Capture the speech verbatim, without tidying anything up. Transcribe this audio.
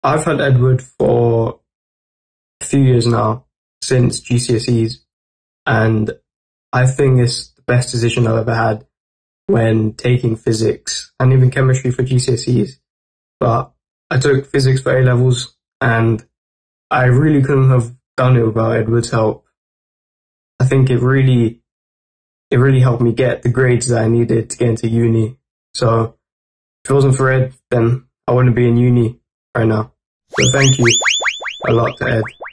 I've had Edward for a few years now, since G C S Es, and I think it's the best decision I've ever had when taking physics and even chemistry for G C S Es. But I took physics for A levels, and I really couldn't have done it without Edward's help. I think it really, it really helped me get the grades that I needed to get into uni. So if it wasn't for Ed, then I wouldn't be in uni right now. So thank you a lot to Ed.